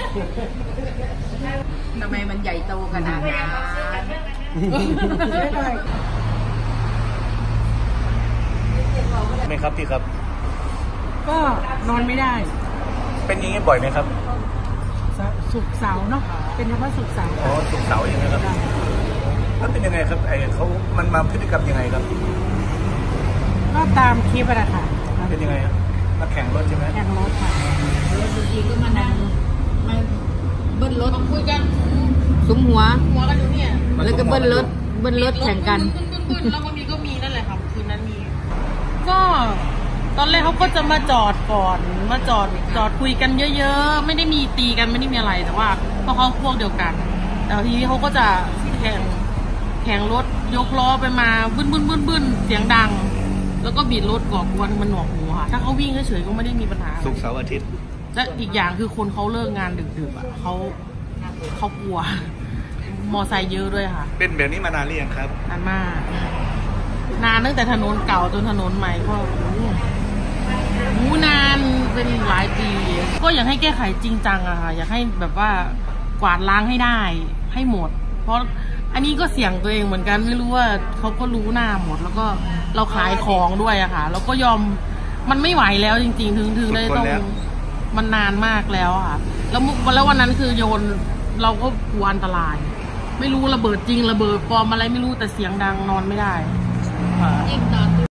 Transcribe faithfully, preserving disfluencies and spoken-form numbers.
ทำไมมันใหญ่โตขนาดนั้นไหมครับพี่ครับก็นอนไม่ได้เป็นอย่างนี้บ่อยไหมครับสุกเสาเนาะเป็นเฉพาะสุกเสาอ๋อสุกเสาอย่างนี้ครับแล้วเป็นยังไงครับไอ้เขามันมาพฤติกรรมยังไงครับก็ตามคลิปอะค่ะเป็นยังไงครับมาแข่งรถใช่ไหมแข่งรถค่ะรถบางทีก็มานั่งมาเบิ้ลรถคุยกันสุมหัวหัวกันอยู่เนี่ยแล้วก็เบิ้ลรถเบิ้ลรถแข่งกันแล้วก็มีก็มีนั่นแหละค่ะคืนนั้นมีก็ตอนแรกเขาก็จะมาจอดก่อนมาจอดจอดคุยกันเยอะๆไม่ได้มีตีกันไม่ได้มีอะไรแต่ว่าเพราะเขาพวกเดียวกันแต่ทีนี้เขาก็จะแข่งแข่งรถยกล้อไปมาบึ้นบึ้นบึ้นบึ้นเสียงดังแล้วก็บีดรถก่อกวนมันหนวกหูค่ะถ้าเขาวิ่งเฉยๆก็ไม่ได้มีปัญหาศุกร์เสาร์อาทิตย์และอีกอย่างคือคนเขาเลิกงานดึกๆอ่ะเขาเขากลัวมอไซค์เยอะด้วยค่ะเป็นแบบนี้มานานหรือยังครับนานมากนานตั้งแต่ถนนเก่าจนถนนใหม่ก็หูนานเป็นหลายปีก็อยากให้แก้ไขจริงจังอะค่ะอยากให้แบบว่ากวาดล้างให้ได้ให้หมดเพราะอันนี้ก็เสี่ยงตัวเองเหมือนกันไม่รู้ว่าเขาก็รู้หน้าหมดแล้วก็เราขายของด้วยอะค่ะแล้วก็ยอมมันไม่ไหวแล้วจริงๆถึงถึงได้ต้องมันนานมากแล้วค่ะแล้วแล้ววันนั้นคือโยนเราก็กลัวอันตรายไม่รู้ระเบิดจริงระเบิดปลอมอะไรไม่รู้แต่เสียงดังนอนไม่ได้ยิ่งนอน